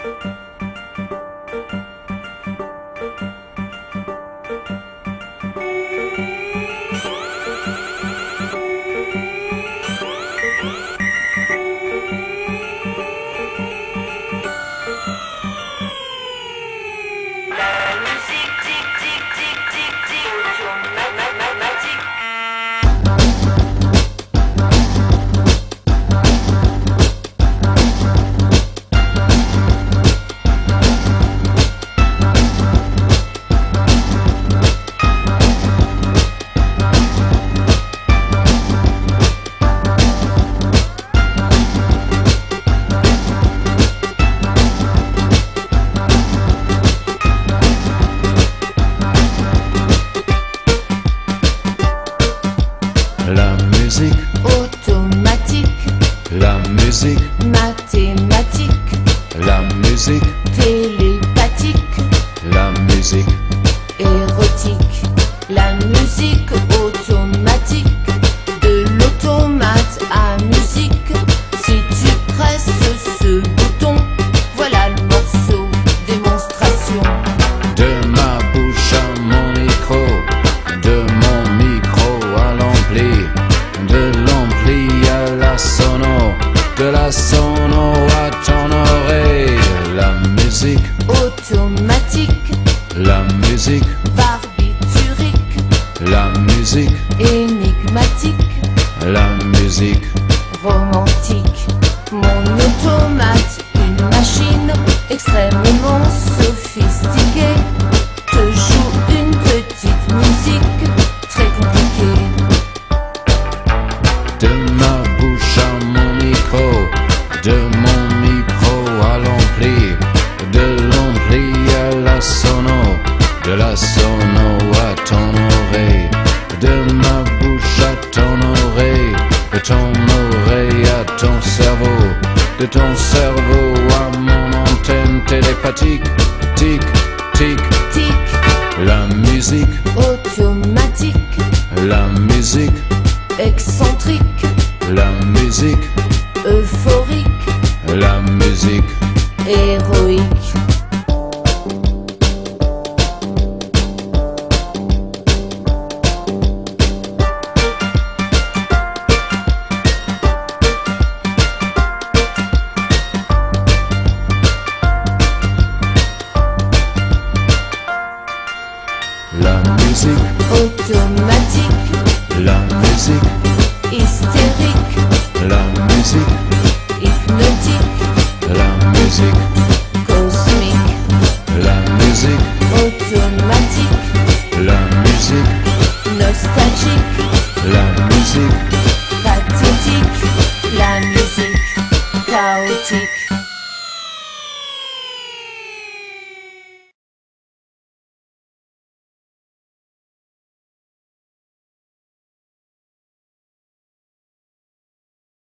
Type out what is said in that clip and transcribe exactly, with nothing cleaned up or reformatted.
La musique automatique, la musique, mathématique, la musique, télépathique, la musique, érotique, la musique automatique, de l'automate à musique. Si tu presses ce bouton, voilà le morceau démonstration. de ma bouche à mon micro, de mon micro à l'ampli, de l'ampli à la sono, de la sono à ton oreille. La musique, Automatique, la musique, barbiturique, la musique, énigmatique, la musique, romantique. Mon automate, une machine extrêmement sophistiquée, te joue une petite musique très compliquée. de ma bouche à mon micro, de mon micro à l'ampli, de l'ampli à la sono, de la sono à ton oreille, de ma bouche à ton oreille, de ton oreille à ton cerveau, de ton cerveau à mon antenne télépathique. Tic, tic, Tic, la musique, automatique, la musique, excentrique, la musique, euphorique, la musique. héroïque. La musique, Automatique, la musique, hystérique, la musique, hypnotique, la musique, cosmique, la musique, automatique, la musique, nostalgique, la musique.